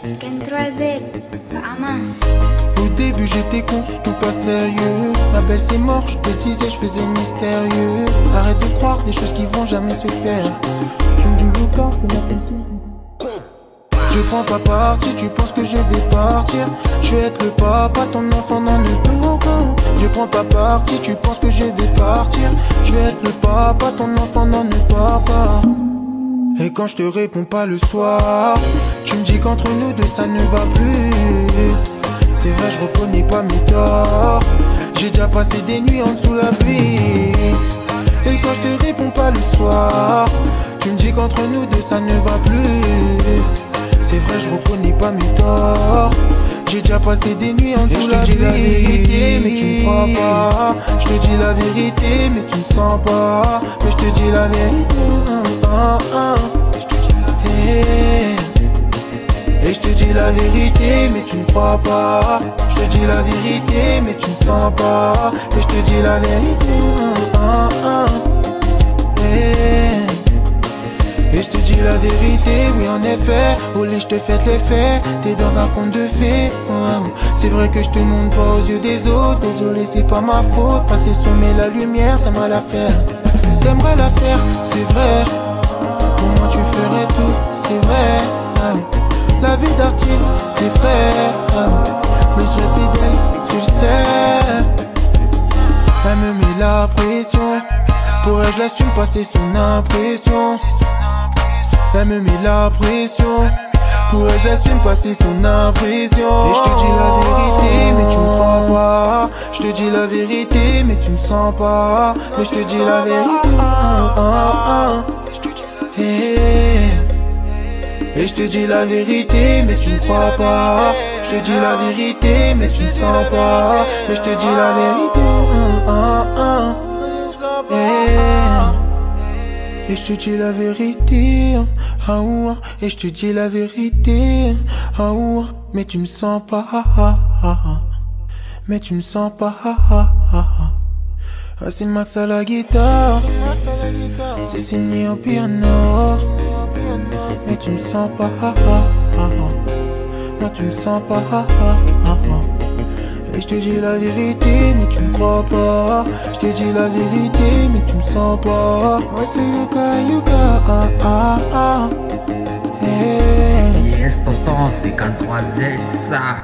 Ken 3Z, Ama. Au début j'étais con, surtout pas sérieux. Ma belle c'est mort, je te disais je faisais mystérieux. Arrête de croire des choses qui vont jamais se faire. Je prends pas parti, tu penses que je vais partir. Je vais être le papa, ton enfant n'en est pas. Je prends pas parti, tu penses que je vais partir. Je vais être le papa, ton enfant n'en est pas. Et quand je te réponds pas le soir, tu me dis qu'entre nous deux ça ne va plus. C'est vrai, je reconnais pas mes torts. J'ai déjà passé des nuits en dessous la pluie. Et quand je te réponds pas le soir, tu me dis qu'entre nous deux ça ne va plus. C'est vrai, je reconnais pas mes torts. J'ai déjà passé des nuits en dessous la pluie. Je te dis la vérité, mais tu me crois pas. Je te dis la vérité, mais tu me sens pas. Mais je te dis la vérité. Et je te dis la vérité, mais tu me crois pas. Je te dis la vérité, mais tu me sens pas. Mais je te dis la vérité. Et je te dis la vérité, oui en effet. Au lit je te fais l'effet, t'es dans un conte de fées. C'est vrai que je te montre pas aux yeux des autres. Désolé, c'est pas ma faute. Passer sommer la lumière, t'aimerais la faire. T'aimerais la faire, c'est vrai. Pour moi tu ferais tout, c'est vrai. La vie d'artiste, c'est vrai. Mais je serai fidèle, tu le sais. Elle me met la pression. Pour elle je l'assume, passer son impression. Elle me met la pression. Pour elle j'assume, passer son impression. Et je te dis la vérité, mais tu me crois pas. Je te dis la vérité, mais tu me sens pas. Mais je te dis la vérité. Et je te dis la vérité, mais tu me crois pas. Je te dis la vérité, mais tu me sens pas. Mais je te dis la vérité. Et je te dis la vérité. Et je te dis la vérité. Mais tu me sens pas. Mais tu me sens pas. C'est Max à la guitare. C'est signé au piano. Mais tu me sens pas. Non, tu me sens pas. Et je te dis la vérité, mais tu me crois pas. Je te dis la vérité, mais tu me sens pas. Ouais, c'est Yuka. Yes, tonton, c'est Ken 3Z, ça.